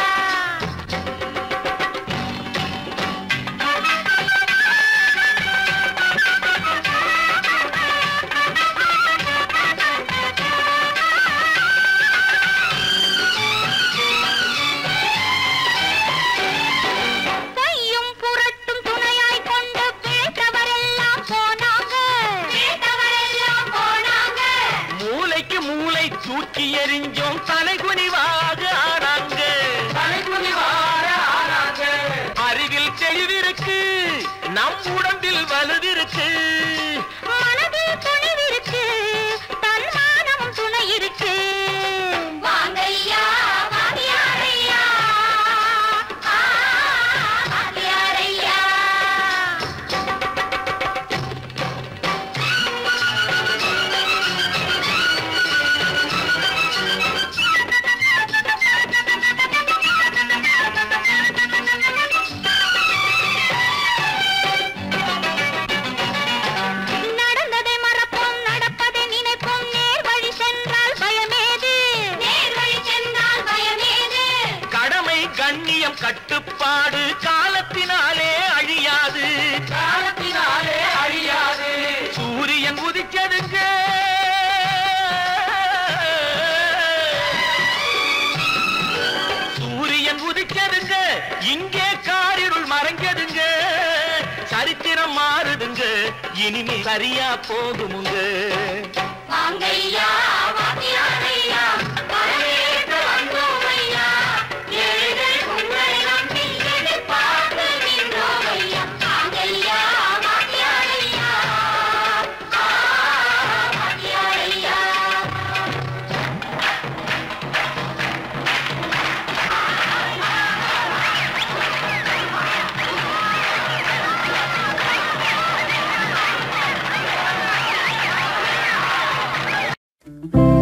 Speaker 2: தூக்கி எறிஞ்சோம் தலைகுனிவாக ஆனாங்க, தலைகுனிவாக ஆனாங்க. அறிவில் தெளிவிருக்கு, நம் உடம்பில் வலுவிருக்கு,
Speaker 3: மனதில் துணிவிருக்கு, தன்மானம் துணை இருக்கு. வாங்கையா வாங்கியாரையா வாங்கியாரையா.
Speaker 2: சமயம் கட்டுப்பாடு காலத்தினாலே அழியாது, காலத்தினாலே அழியாது. சூரியன் உதிச்சதுங்க, சூரியன் உதிச்சதுங்க, இங்கே காரிருள் மறைஞ்சதுங்க. சரித்திரம் மாறுதுங்க, இனிமே சரியா போகுமுங்க.
Speaker 5: Thank you.